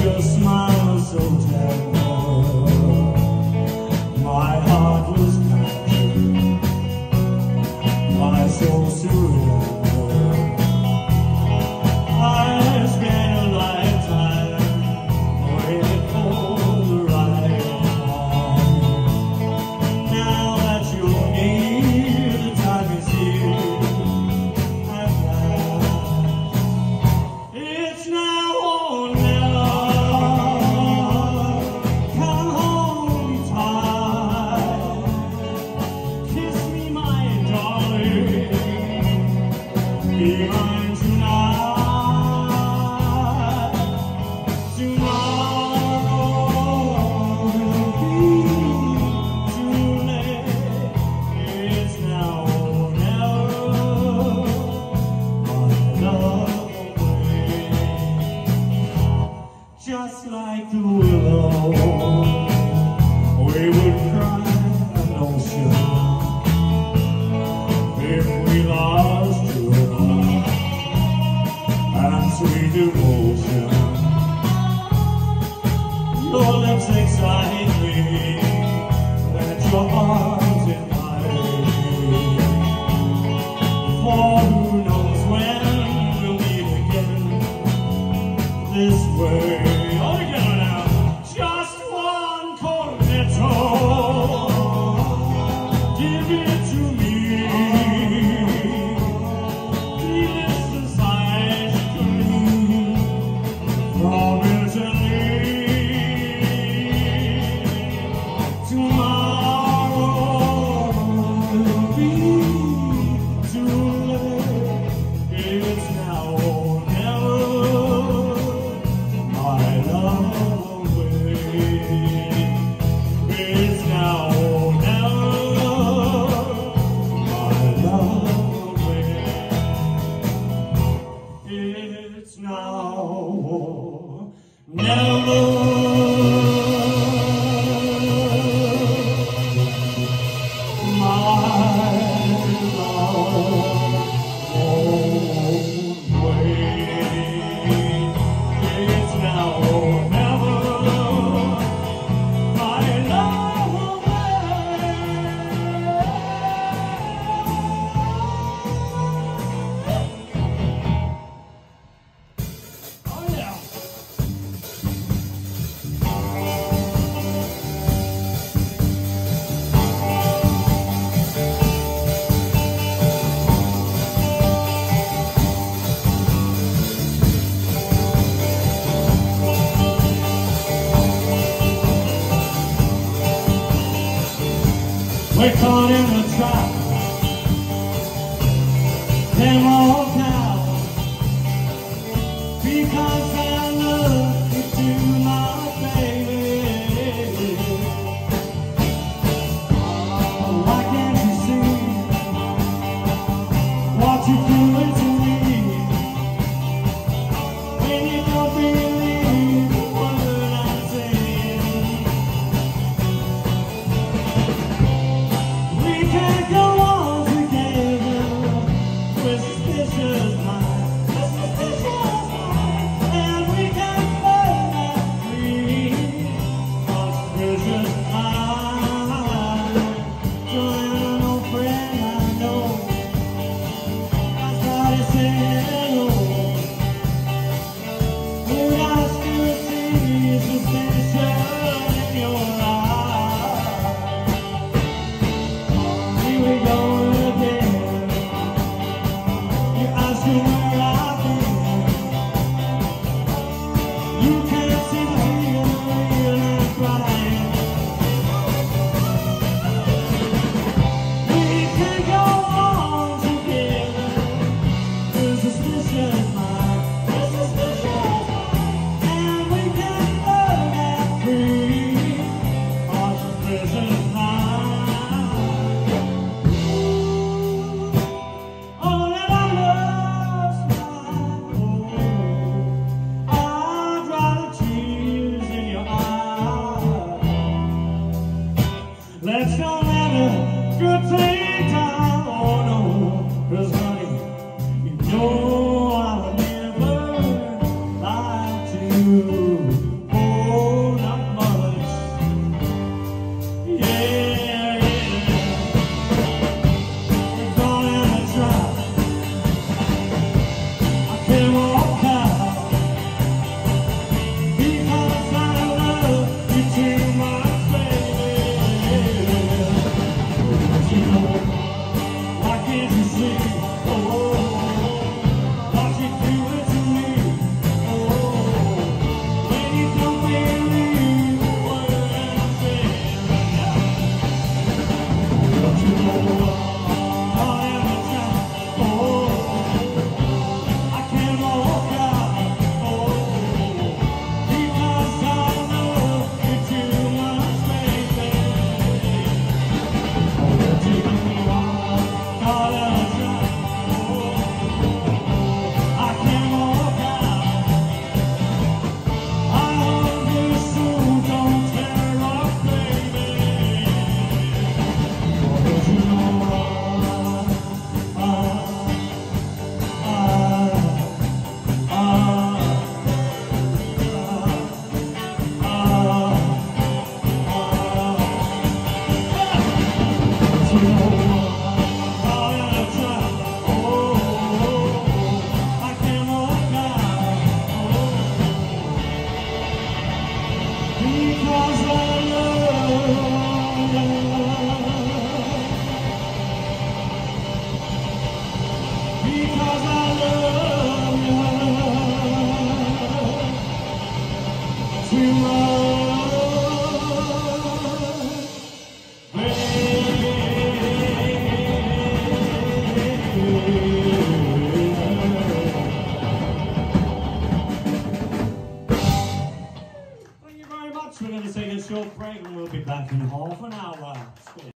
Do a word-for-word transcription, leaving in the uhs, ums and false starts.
your smile was so tender. My heart was captured, my soul surrendered. I spent a lifetime waiting for the right time. Now that you're near, the time is here at last. It's now or never. Come hold me tight, kiss me, my darling, be mine tonight. Just like the willow, we would cry an ocean if we lost your love and sweet devotion. Your lips excite me, that your arms invite me. For who knows when we'll meet again this way. It's now or never. My love won't wait. It's now or never. My love will we're caught in a trap, them all down, because I love you too much, baby. Why can't you see what you're doing to me? When you don't believe the word I'm saying, we can't go on together with suspicious minds, with suspicious minds, and we can't burn that free on suspicious minds. Joanna, no friend I know, I started saying hello. But I still see suspicion in your eyes. Here we go again. You're asking where I've been. You can't see the real, real life what I am. We can go on together with suspicious minds, with suspicious minds, and we can burn that free Because I love you. Because I love you. Too much, baby. Thank you very much. We're going to take a short break and we'll be back in half an hour.